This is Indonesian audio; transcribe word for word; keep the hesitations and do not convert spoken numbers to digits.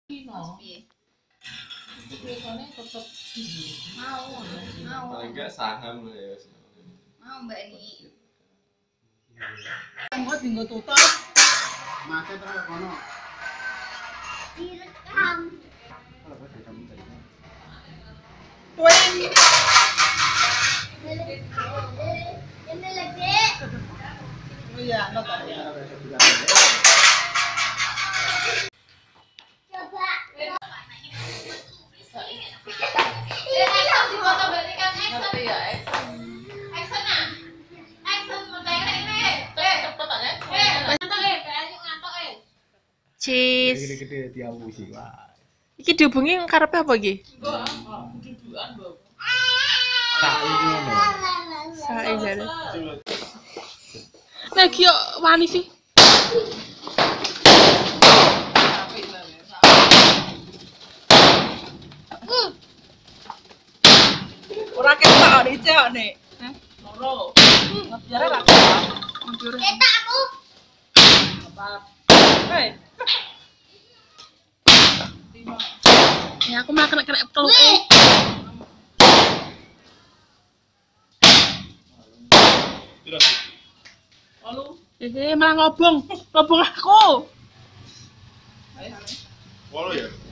Pino. Biasanya tetap mau, mau. Paling enggak saham lah ya. Mau Mbak ini. Buat tinggal tutup. Masa terus kono. Direkam. Apa sih kamu tadi? Twin. Ini lagi. Oh iya, lo tak ya. Coba. Cheese. Gede-gede diawusi wae. Iki dihubungi karepe apa iki? Tak ngono. Sae jare. Nek yo wani sih. Ora ketok dicek nek. Heh, loro. Ngebiare ra ketok. Cetak aku. Apa? Hei. Ya aku malah kena kena keluke. Lalu, Iki malah ngobong, ngobong aku. ayo. Walau ya.